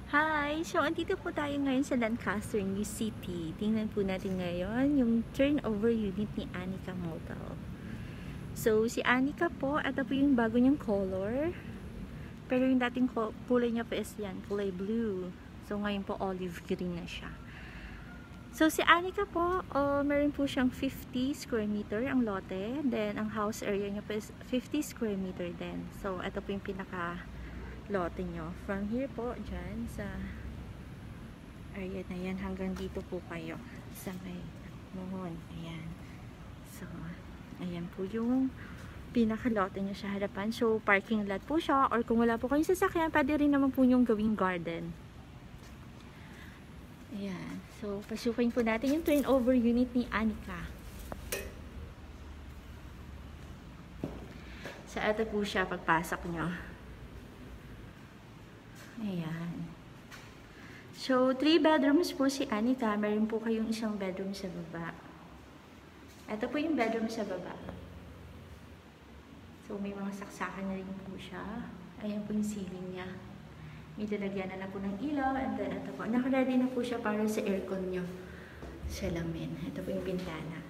Hi! So, andito po tayo ngayon sa Lancaster, New City. Tingnan po natin ngayon yung turnover unit ni Anika Model. So, si Anika po, ito po yung bago niyang color. Pero yung dating kulay niya po is yan, kulay blue. So, ngayon po olive green na siya. So, si Anika po, meron po siyang 50 square meter ang lote. Then, ang house area niya po is 50 square meter din. So, ito po yung pinaka lote nyo. From here po, dyan sa area na yan, hanggang dito po kayo sa may mohon. Ayan. So, ayan po yung pinaka-lote nyo sa harapan. So, parking lot po siya. Or kung wala po kayong sasakyan, pwede rin naman po yung gawing garden. Ayan. So, pasukin po natin yung turnover unit ni Anika. So, ito po siya pagpasok nyo. Ayan. So, 3 bedrooms po si Anika. Meron po kayong isang bedroom sa baba. Ito po yung bedroom sa baba. So, may mga saksakan na rin po siya. Ayan po yung ceiling niya. May lalagyan na po ng ilaw. And then, ito po. Naka-ready na po siya para sa aircon nyo. Salamin. Ito po yung bintana.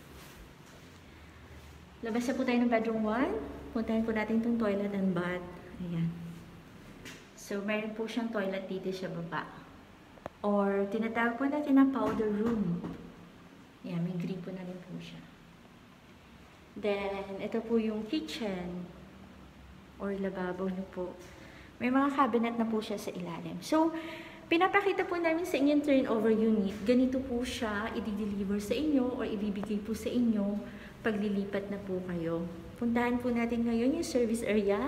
Labas na po tayo ng bedroom 1. Puntahan po natin itong toilet and bath. Ayan. So, meron po siyang toilet dito sa baba. Or, tinatawag po natin na powder room. Ayan, may green po na rin po siya. Then, ito po yung kitchen. Or lababo niyo po. May mga cabinet na po siya sa ilalim. So, pinapakita po namin sa inyong turnover unit. Ganito po siya i-deliver sa inyo or ibibigay po sa inyo pag lilipat na po kayo. Puntahan po natin ngayon yung service area.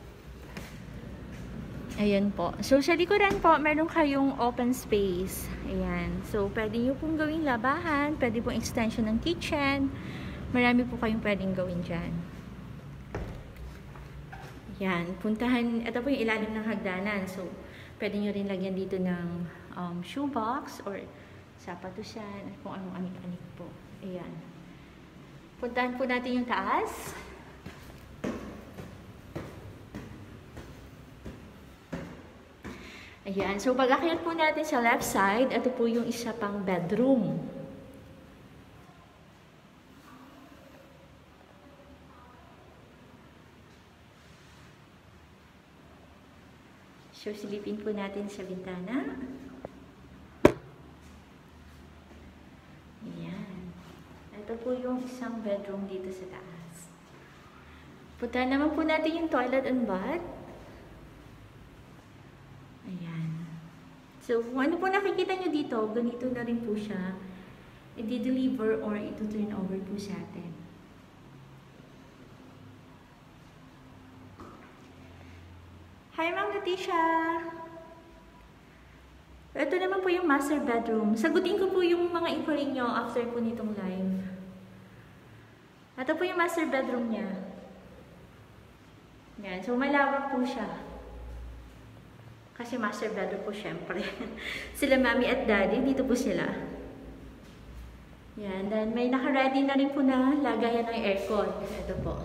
Ayan po. So, sa likuran po, meron kayong open space. Ayan. So, pwede nyo pong gawing labahan. Pwede pong extension ng kitchen. Marami po kayong pwedeng gawin dyan. Ayan. Puntahan, ito po yung ilalim ng hagdanan. So, pwede nyo rin lagyan dito ng shoebox or sapatusan. Kung anong anik-anik po. Ayan. Puntahan po natin yung taas. Ayan. So, pag-akyat po natin sa left side, ito po yung isa pang bedroom. So, silipin po natin sa bintana. Ayan. Ito po yung isang bedroom dito sa taas. Puntahan naman po natin yung toilet and bath. Ayan. So, kung ano po nakikita nyo dito, ganito na rin po siya. I-deliver or ito-turn over po sa atin. Hi, Ma'am Leticia! Ito naman po yung master bedroom. Sagutin ko po yung mga inquiry nyo after po nitong live. Ito po yung master bedroom niya. Yan. So, malawak po siya. Kasi master bedroom po syempre. Sila mami at daddy, dito po sila. Yan. Then may naka-ready na rin po na lagayan ng aircon. Ito po.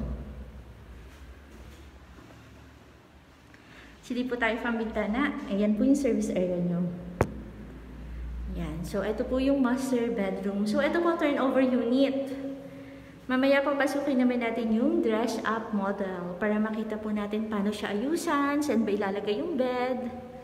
Sili po tayo from bintana. Ayan po yung service area nyo. Yan. So, ito po yung master bedroom. So, ito po turnover unit. Mamaya po pasukin naman natin yung dress-up model para makita po natin paano siya ayusan, saan ba ilalagay yung bed.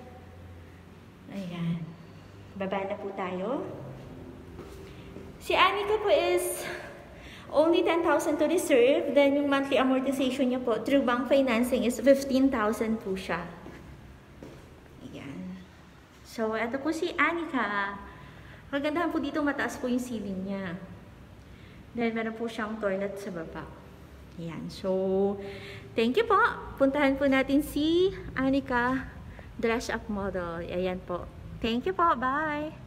Ayan. Baba na po tayo. Si Anika po is only 10,000 to reserve. Then yung monthly amortization niya po through bank financing is 15,000 po siya. Ayan. So, ito po si Anika. Kagandahan po dito, mataas po yung ceiling niya. Then, meron po siyang toilet sa baba. Ayan. So, thank you po. Puntahan po natin si Anika Dress Up Model. Ayan po. Thank you po. Bye!